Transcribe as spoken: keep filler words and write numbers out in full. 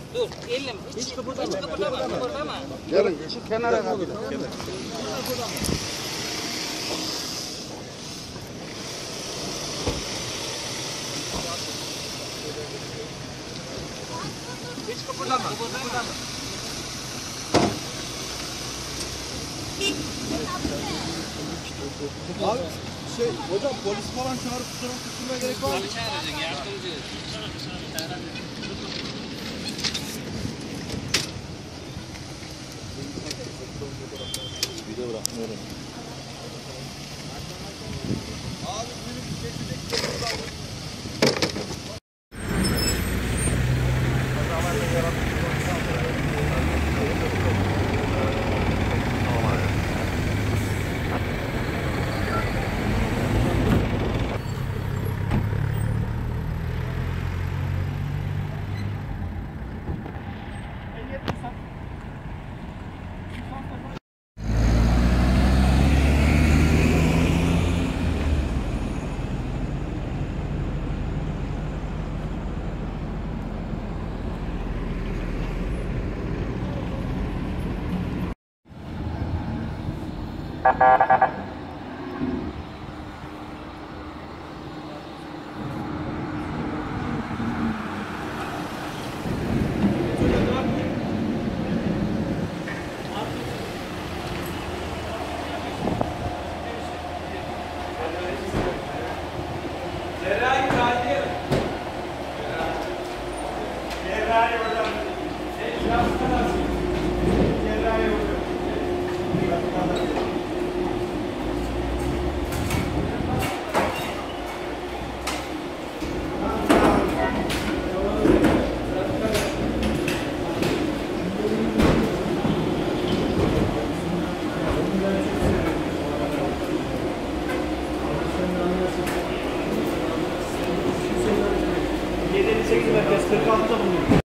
Dur, elim. Hiç kıpırdama. Hiç kıpırdama. Kıpırdama. Gelin şu kenara kalın. Hiç kıpırdama. Kıpırdama. Abi şey hocam polis falan çağırıp fotoğraf tutturmaya gerek var mı? Tabii çağıracak, yardımcı. Video bırakmıyorum. Abi benim geçecek Cerrahi tatil. Cerrahi hocam. Sen şahsına cerrahi hocam. yedi elli sekiz merkez kırk altıda bulunuyor.